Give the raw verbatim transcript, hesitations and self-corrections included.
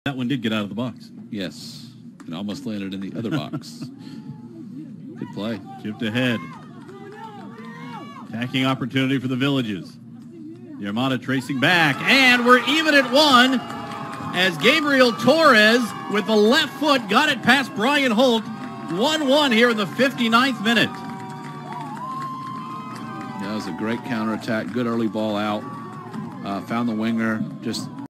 That one did get out of the box. Yes. It almost landed in the other box. Good play. Chipped ahead. Attacking opportunity for the Villages. The Armada tracing back. And we're even at one as Gabriel Torres with the left foot got it past Brian Holt. one one here in the fifty-ninth minute. Yeah, it was a great counterattack. Good early ball out. Uh, found the winger. Just